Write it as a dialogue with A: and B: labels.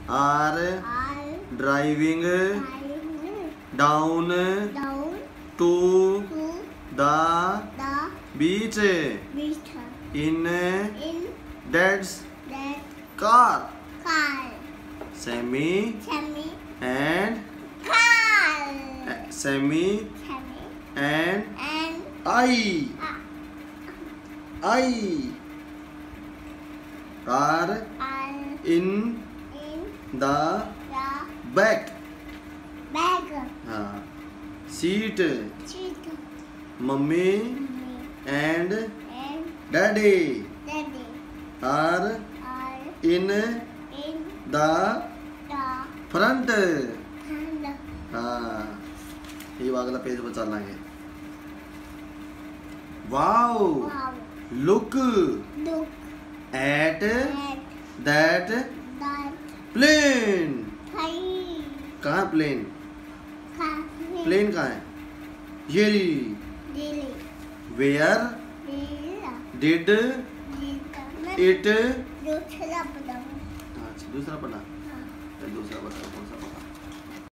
A: are driving down to the beach in dad's car. Sammy and I are in the back seat. Mummy and daddy are in the front. हाँ, ये अगला page पर चलना है। Wow, look at that plane. कहाँ plane? Plane कहाँ है? ये Where did it? दूसरा पढ़ा। दूसरा बताओ कौन सा पढ़ा?